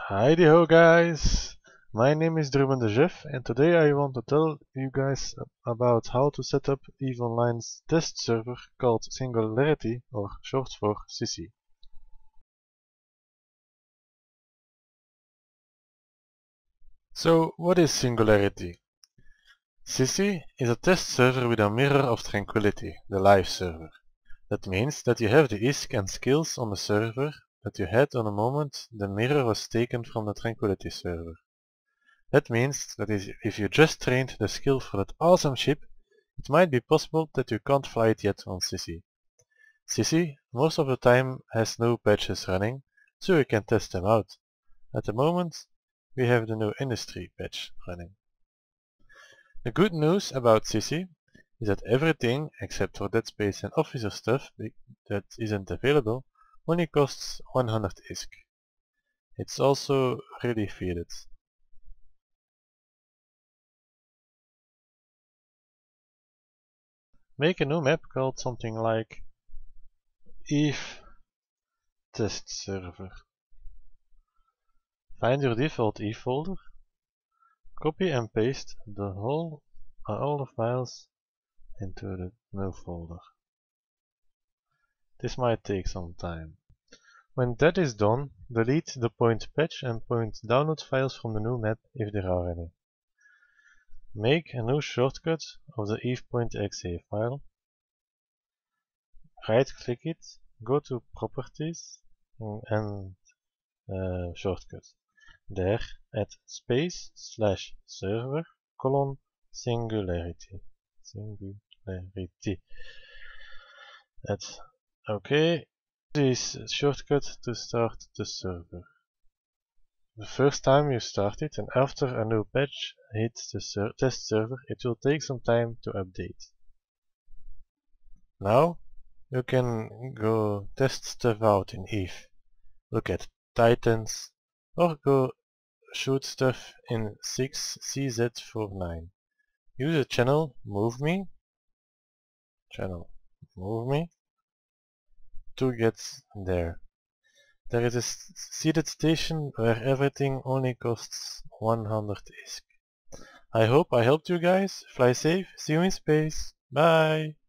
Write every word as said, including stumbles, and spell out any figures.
Heidi ho guys! My name is Druben de Jeff and today I want to tell you guys about how to set up EVE Online's test server called Singularity, or short for Sissy. So what is Singularity? Sissy is a test server with a mirror of Tranquility, the live server. That means that you have the I S K and skills on the server that you had on the moment the mirror was taken from the Tranquility server. That means that if you just trained the skill for that awesome ship, it might be possible that you can't fly it yet on Sissy. Sissy most of the time has no patches running, so you can test them out. At the moment, we have the new industry patch running. The good news about Sissy is that everything except for Dead Space and officer stuff that isn't available only costs one hundred I S K. It's also really feeded. Make a new map called something like EVE Test Server. Find your default EVE folder, copy and paste the whole uh, all the files into the new folder. This might take some time. When that is done, delete the point patch and point download files from the new map if there are any. Make a new shortcut of the eve.exe file. Right click it, go to properties and uh, shortcut. There add space slash server colon singularity. Singularity. Add OK. This is shortcut to start the server. The first time you start it and after a new patch hits the ser test server, it will take some time to update. Now you can go test stuff out in EVE. Look at Titans or go shoot stuff in six C Z forty-nine. Use the channel Move Me, channel Move Me to get there. There is a seated station where everything only costs one hundred I S K. I hope I helped you guys. Fly safe, see you in space. Bye!